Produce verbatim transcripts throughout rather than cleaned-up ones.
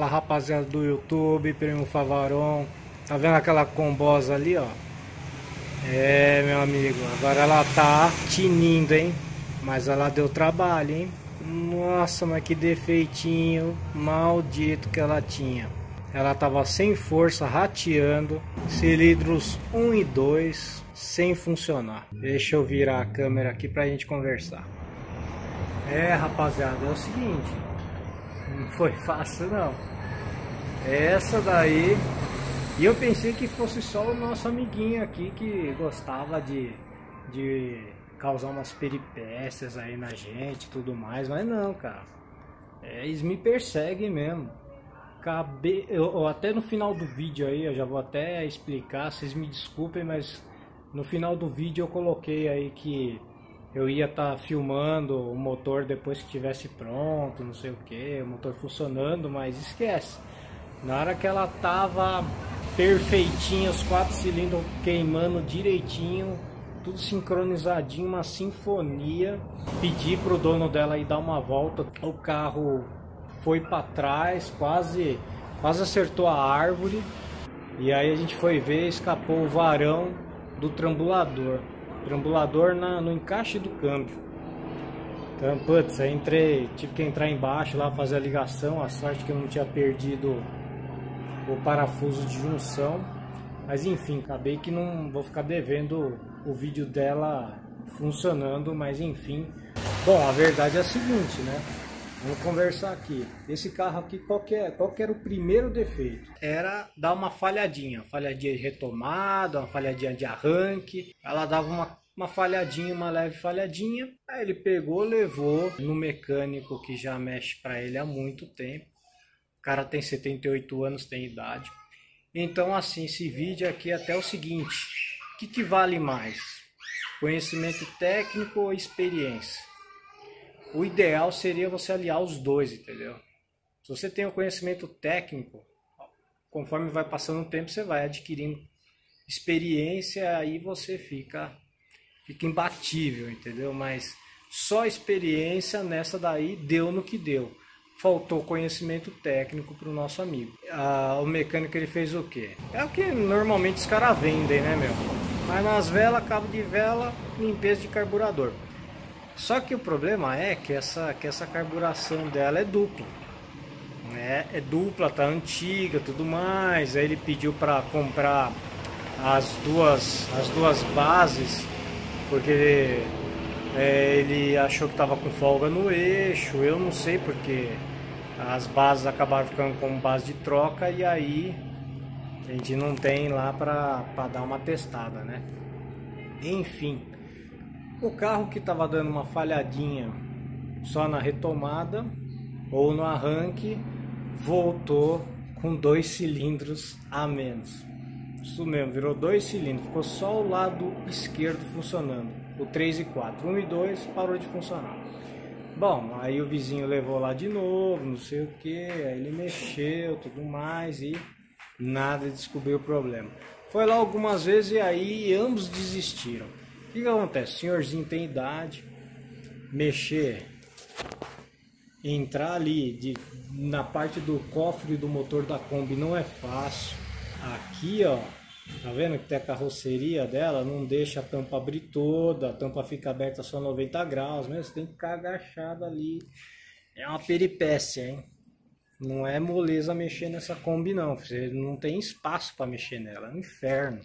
rapaziada do YouTube, Primo Favaron. Tá vendo aquela combosa ali, ó? É, meu amigo, agora ela tá tinindo, hein? Mas ela deu trabalho, hein? Nossa, mas que defeitinho maldito que ela tinha. Ela tava sem força, rateando. Cilindros um e dois sem funcionar. Deixa eu virar a câmera aqui pra gente conversar. É, rapaziada, é o seguinte, não foi fácil não. Essa daí, e eu pensei que fosse só o nosso amiguinho aqui que gostava de, de causar umas peripécias aí na gente e tudo mais, mas não, cara. É, eles me perseguem mesmo. Acabei, eu, eu, até no final do vídeo aí, eu já vou até explicar, vocês me desculpem, mas no final do vídeo eu coloquei aí que eu ia estar tá filmando o motor depois que estivesse pronto, não sei o que, o motor funcionando, mas esquece. Na hora que ela tava perfeitinha, os quatro cilindros queimando direitinho, tudo sincronizadinho, uma sinfonia, pedi pro dono dela ir dar uma volta, o carro foi para trás, quase, quase acertou a árvore, e aí a gente foi ver, escapou o varão do trambulador. Trambulador na, no encaixe do câmbio. Então, putz, aí entrei, tive que entrar embaixo lá fazer a ligação. A sorte que eu não tinha perdido o parafuso de junção. Mas enfim, acabei que não vou ficar devendo o vídeo dela funcionando, mas enfim. Bom, a verdade é a seguinte, né? Vamos conversar aqui. Esse carro aqui, qual que, é, qual que era o primeiro defeito? Era dar uma falhadinha. Falhadinha de retomada, uma falhadinha de arranque. Ela dava uma, uma falhadinha, uma leve falhadinha. Aí ele pegou, levou no mecânico que já mexe para ele há muito tempo. O cara tem setenta e oito anos, tem idade. Então assim, esse vídeo aqui é até o seguinte. O que, que vale mais? Conhecimento técnico ou experiência? O ideal seria você aliar os dois, entendeu? Se você tem o conhecimento técnico, conforme vai passando o tempo, você vai adquirindo experiência, aí você fica, fica imbatível, entendeu? Mas só experiência nessa daí deu no que deu. Faltou conhecimento técnico para o nosso amigo. Ah, o mecânico ele fez o quê? É o que normalmente os caras vendem, né, meu? Mas nas velas, cabo de vela, limpeza de carburador. Só que o problema é que essa, que essa carburação dela é dupla, né? É dupla, tá antiga, tudo mais. Aí ele pediu para comprar as duas, as duas bases, porque é, ele achou que tava com folga no eixo. Eu não sei porque as bases acabaram ficando como base de troca e aí a gente não tem lá para dar uma testada, né? Enfim. O carro que estava dando uma falhadinha só na retomada ou no arranque, voltou com dois cilindros a menos. Isso mesmo, virou dois cilindros, ficou só o lado esquerdo funcionando. O três e quatro, um e dois parou de funcionar. Bom, aí o vizinho levou lá de novo, não sei o que, aí ele mexeu, tudo mais e nada, descobriu o problema. Foi lá algumas vezes e aí ambos desistiram. O que, que acontece? O senhorzinho tem idade, mexer, entrar ali de, na parte do cofre do motor da Kombi não é fácil. Aqui, ó, tá vendo que tem a carroceria dela, não deixa a tampa abrir toda, a tampa fica aberta só noventa graus, né? Você tem que ficar agachado ali. É uma peripécia, hein? Não é moleza mexer nessa Kombi não, você não tem espaço para mexer nela, é um inferno.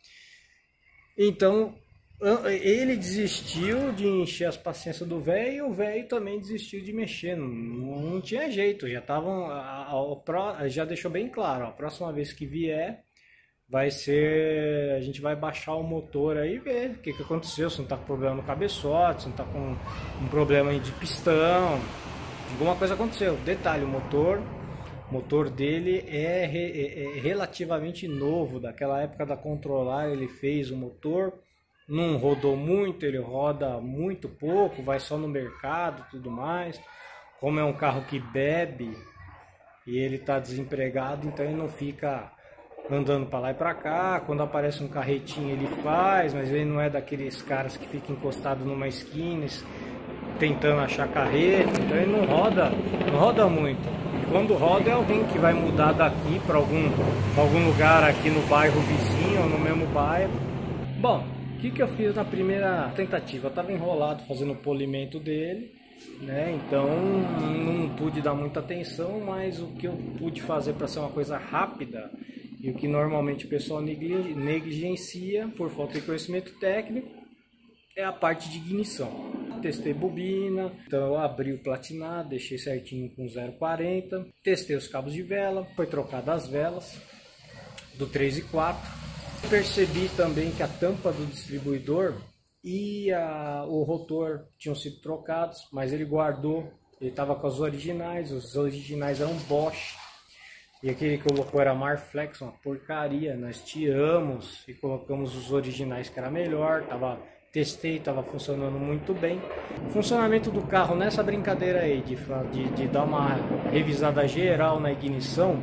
Então ele desistiu de encher as paciências do velho e o velho também desistiu de mexer. Não, não tinha jeito, já estavam. Já deixou bem claro, ó, a próxima vez que vier vai ser. A gente vai baixar o motor aí e ver o que, que aconteceu. Se não está com problema no cabeçote, se não está com um problema de pistão, alguma coisa aconteceu. Detalhe: o motor. O motor dele é, é, é relativamente novo. Daquela época da Controlar ele fez o motor. Não rodou muito, ele roda muito pouco, vai só no mercado e tudo mais. Como é um carro que bebe e ele está desempregado, então ele não fica andando para lá e para cá. Quando aparece um carretinho ele faz, mas ele não é daqueles caras que fica encostado numa esquina tentando achar carreta, então ele não roda, não roda muito. quando roda é alguém que vai mudar daqui para algum, algum lugar aqui no bairro vizinho ou no mesmo bairro. Bom, o que, que eu fiz na primeira tentativa? Eu estava enrolado fazendo o polimento dele, né? Então não pude dar muita atenção, mas o que eu pude fazer para ser uma coisa rápida e o que normalmente o pessoal negligencia por falta de conhecimento técnico é a parte de ignição. Testei bobina, então eu abri o platinado, deixei certinho com zero vírgula quarenta, testei os cabos de vela, foi trocada as velas do três e quatro. Percebi também que a tampa do distribuidor e a, o rotor tinham sido trocados, mas ele guardou, ele estava com os originais, os originais eram Bosch, e aquele que colocou era Marflex, uma porcaria. Nós tiramos e colocamos os originais que era melhor, tava, testei, estava funcionando muito bem. O funcionamento do carro nessa brincadeira aí de, de, de dar uma revisada geral na ignição,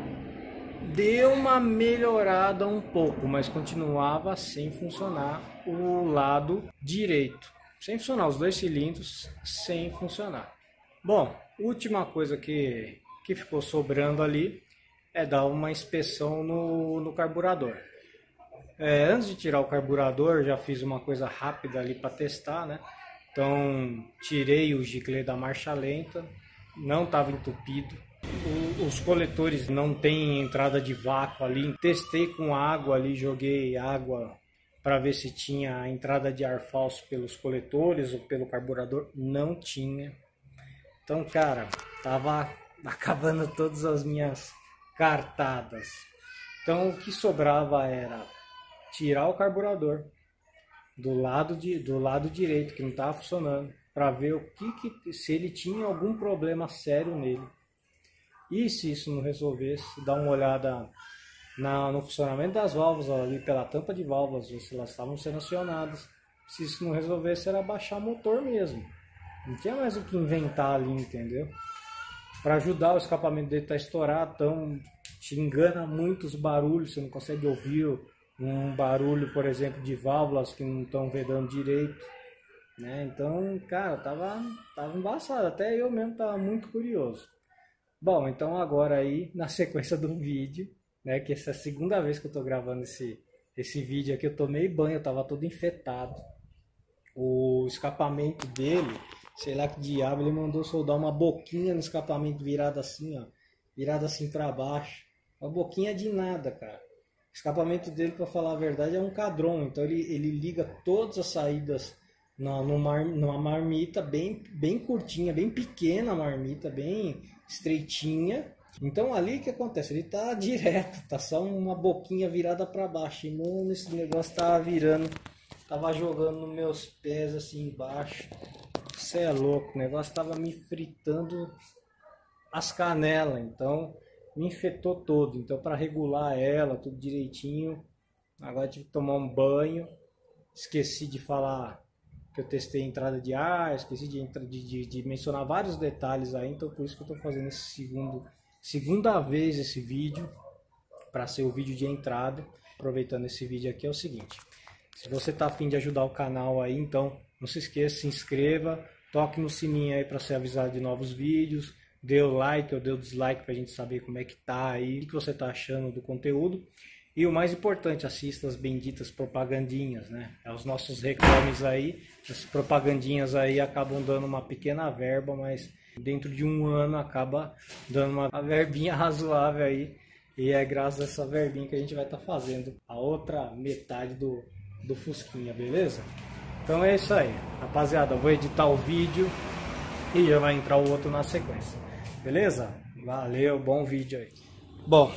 deu uma melhorada um pouco, mas continuava sem funcionar o lado direito. Sem funcionar, os dois cilindros sem funcionar. Bom, última coisa que, que ficou sobrando ali é dar uma inspeção no, no carburador. É, antes de tirar o carburador, já fiz uma coisa rápida ali para testar, né? Então, tirei o giclê da marcha lenta, não estava entupido. O, os coletores não tem entrada de vácuo ali. Testei com água ali, joguei água para ver se tinha entrada de ar falso pelos coletores ou pelo carburador. Não tinha. Então, cara, tava acabando todas as minhas cartadas. Então, o que sobrava era tirar o carburador do lado, de, do lado direito, que não estava funcionando, para ver o que, que se ele tinha algum problema sério nele. E se isso não resolvesse, dar uma olhada na, no funcionamento das válvulas ali pela tampa de válvulas, ver se elas estavam sendo acionadas. Se isso não resolvesse, era baixar o motor mesmo. Não tinha mais o que inventar ali, entendeu? Para ajudar, o escapamento dele tá estourado, então te engana muito os barulhos, você não consegue ouvir um barulho, por exemplo, de válvulas que não estão vedando direito, né? Então, cara, tava, tava embaçado, até eu mesmo tava muito curioso. Bom, então agora aí, na sequência do vídeo, né, que essa é a segunda vez que eu tô gravando esse, esse vídeo aqui, eu tomei banho, eu tava todo infetado. O escapamento dele, sei lá que diabo, ele mandou soldar uma boquinha no escapamento virada assim, ó, virada assim para baixo. Uma boquinha de nada, cara. O escapamento dele, para falar a verdade, é um cadron, então ele, ele liga todas as saídas na, numa, numa marmita bem, bem curtinha, bem pequena a marmita, bem estreitinha. Então ali o que acontece? Ele tá direto, tá só uma boquinha virada para baixo. E mano, esse negócio tava virando, tava jogando nos meus pés assim embaixo. Você é louco, o negócio tava me fritando as canelas, então me infectou todo. Então para regular ela, tudo direitinho, agora tive que tomar um banho. Esqueci de falar que eu testei a entrada de ar, esqueci de, de, de, de mencionar vários detalhes aí, então por isso que eu estou fazendo esse segundo, segunda vez esse vídeo, para ser o vídeo de entrada. Aproveitando esse vídeo aqui é o seguinte, se você está a fim de ajudar o canal aí, então não se esqueça, se inscreva, toque no sininho aí para ser avisado de novos vídeos, dê o like ou dê o dislike para a gente saber como é que tá aí, o que você está achando do conteúdo. E o mais importante, assista as benditas propagandinhas, né? Os nossos reclames aí, as propagandinhas aí acabam dando uma pequena verba, mas dentro de um ano acaba dando uma verbinha razoável aí. E é graças a essa verbinha que a gente vai estar tá fazendo a outra metade do, do Fusquinha, beleza? Então é isso aí, rapaziada. Eu vou editar o vídeo e já vai entrar o outro na sequência, beleza? Valeu, bom vídeo aí. Bom...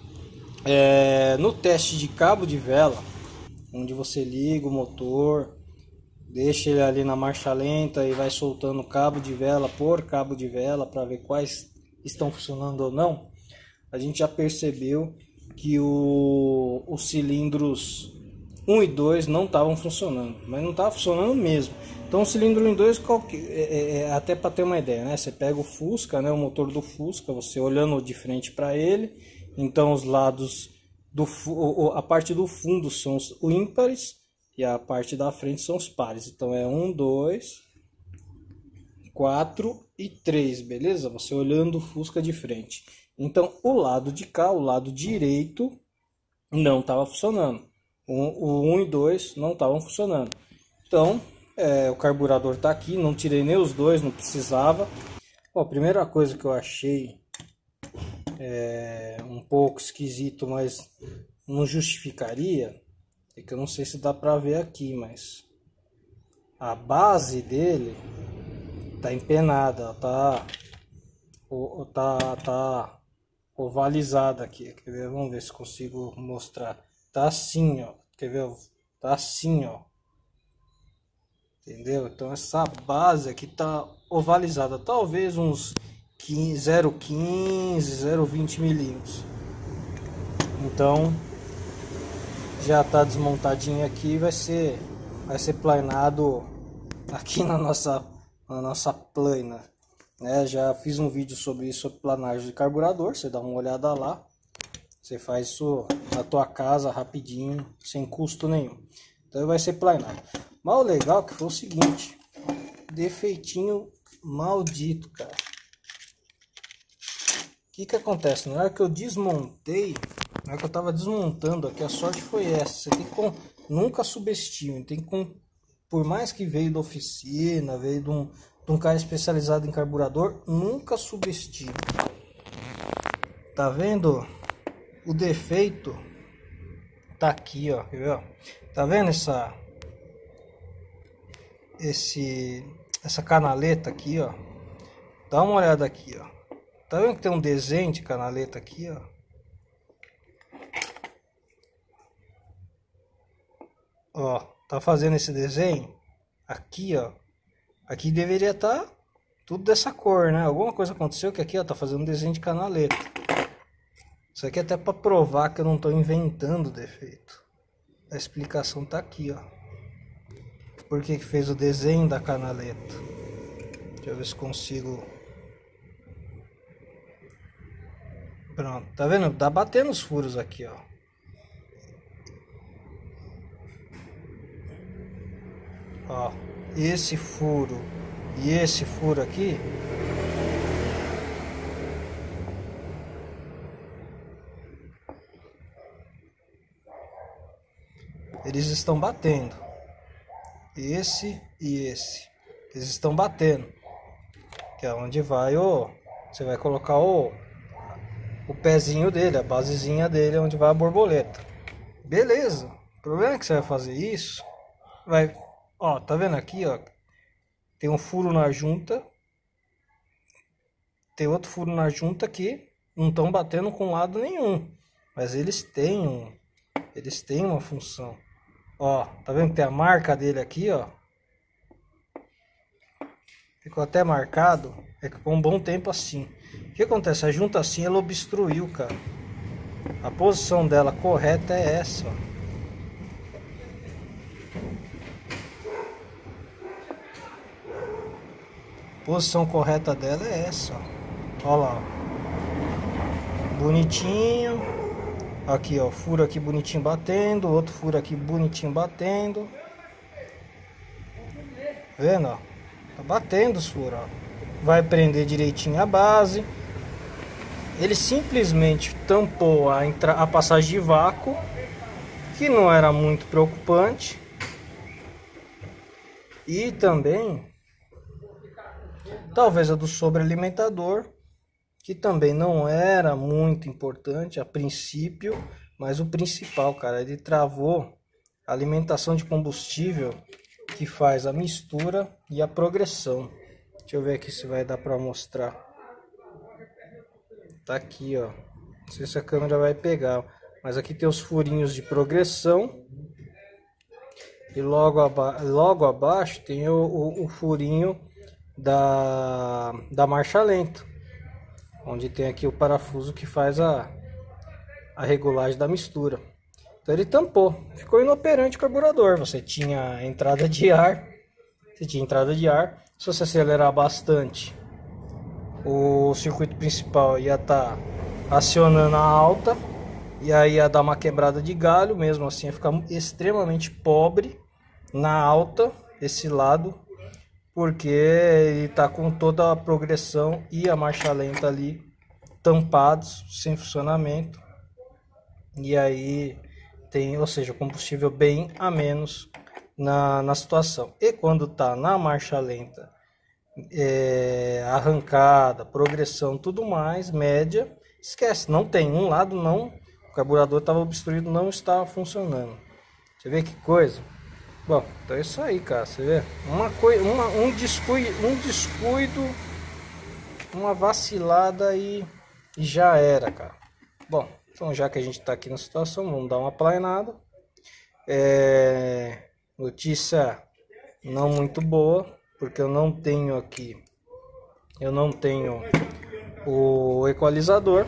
É, no teste de cabo de vela, onde você liga o motor, deixa ele ali na marcha lenta e vai soltando cabo de vela por cabo de vela para ver quais estão funcionando ou não, a gente já percebeu que o, os cilindros um e dois não estavam funcionando, mas não estava funcionando mesmo. Então o cilindro um e dois, é, é, até para ter uma ideia, né? Você pega o Fusca, né, o motor do Fusca, você olhando de frente para ele. Então os lados do a parte do fundo são os ímpares e a parte da frente são os pares. Então é um, dois, quatro e três, beleza? Você olhando o Fusca de frente. Então, o lado de cá, o lado direito, não estava funcionando. O um e dois não estavam funcionando. Então, é, o carburador está aqui, não tirei nem os dois, não precisava. Ó, a primeira coisa que eu achei é um pouco esquisito, mas não justificaria, é que eu não sei se dá para ver aqui, mas a base dele tá empenada, tá, tá, tá ovalizada aqui. Quer ver? Vamos ver se consigo mostrar. Tá assim, ó. Quer ver? Tá assim, ó. Entendeu? Então essa base aqui tá ovalizada, talvez uns zero vírgula quinze, zero vírgula vinte milímetros. Então já tá desmontadinho aqui, vai ser vai ser planado aqui na nossa na nossa plana, né? Já fiz um vídeo sobre isso, sobre planagem de carburador, você dá uma olhada lá. Você faz isso na tua casa rapidinho, sem custo nenhum. Então vai ser planado. Mas o legal que foi o seguinte, defeitinho maldito, cara. O que que acontece? Na hora que eu desmontei, na hora que eu tava desmontando aqui, a sorte foi essa. Você tem que com... nunca subestime, tem que com... por mais que veio da oficina, veio de um, de um cara especializado em carburador, nunca subestime. Tá vendo? O defeito tá aqui, ó. Quer ver? Tá vendo essa esse essa canaleta aqui, ó? Dá uma olhada aqui, ó. Tá vendo que tem um desenho de canaleta aqui, ó? Ó, tá fazendo esse desenho aqui, ó. Aqui deveria estar tá tudo dessa cor, né? Alguma coisa aconteceu que aqui, ó, tá fazendo um desenho de canaleta. Isso aqui é até para provar que eu não estou inventando defeito. A explicação tá aqui, ó. Por que que fez o desenho da canaleta? Deixa eu ver se consigo. Pronto, tá vendo? Tá batendo os furos aqui, ó. Ó, esse furo e esse furo aqui, eles estão batendo. Esse e esse, eles estão batendo. Que é onde vai o... Você vai colocar o... O pezinho dele, a basezinha dele, onde vai a borboleta. Beleza. O problema é que você vai fazer isso. Vai... Ó, tá vendo aqui, ó? Tem um furo na junta. Tem outro furo na junta que não estão batendo com lado nenhum. Mas eles têm um... Eles têm uma função. Ó, tá vendo que tem a marca dele aqui, ó? Ficou até marcado. É que ficou um bom tempo assim. O que acontece? A junta assim, ela obstruiu, cara. A posição dela correta é essa, ó. A posição correta dela é essa, ó. Ó lá, ó. Bonitinho. Aqui, ó, furo aqui bonitinho batendo, outro furo aqui bonitinho batendo. Tá vendo, ó? Tá batendo os furos, ó. Vai prender direitinho a base. Ele simplesmente tampou a, entra... a passagem de vácuo, que não era muito preocupante. E também, talvez a do sobrealimentador, que também não era muito importante a princípio, mas o principal, cara, ele travou a alimentação de combustível que faz a mistura e a progressão. Deixa eu ver aqui se vai dar para mostrar. Tá aqui, ó. Não sei se a câmera vai pegar, mas aqui tem os furinhos de progressão. E logo, aba logo abaixo tem o, o, o furinho da, da marcha lenta, onde tem aqui o parafuso que faz a, a regulagem da mistura. Então ele tampou, ficou inoperante o carburador. Você tinha entrada de ar, você tinha entrada de ar. Se você acelerar bastante, o circuito principal ia estar tá acionando a alta, e aí ia dar uma quebrada de galho, mesmo assim ia ficar extremamente pobre na alta, esse lado. porque ele está com toda a progressão e a marcha lenta ali tampados, sem funcionamento. E aí tem, ou seja, combustível bem a menos na, na situação. E quando está na marcha lenta, é, arrancada, progressão, tudo mais, média, esquece, não tem. Um lado não, o carburador estava obstruído, não estava funcionando. Você vê que coisa? Bom, então é isso aí, cara. Você vê? Uma coisa, uma, um descuido, um descuido, uma vacilada e, e já era, cara. Bom, então já que a gente está aqui na situação, vamos dar uma planeada. É, notícia não muito boa, porque eu não tenho aqui, eu não tenho o equalizador.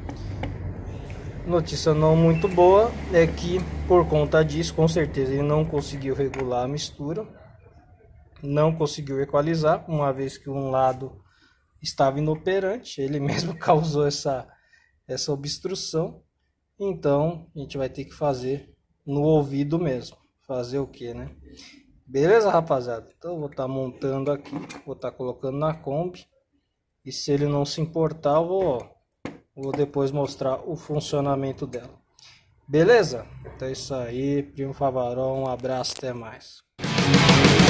Notícia não muito boa é que por conta disso, com certeza ele não conseguiu regular a mistura, não conseguiu equalizar, uma vez que um lado estava inoperante, ele mesmo causou essa, essa obstrução. Então a gente vai ter que fazer no ouvido mesmo, fazer o que, né? Beleza, rapaziada? Então eu vou estar montando aqui, vou estar colocando na Kombi, e se ele não se importar, eu vou Vou depois mostrar o funcionamento dela. Beleza? Então é isso aí, primo Favaron, um abraço, até mais.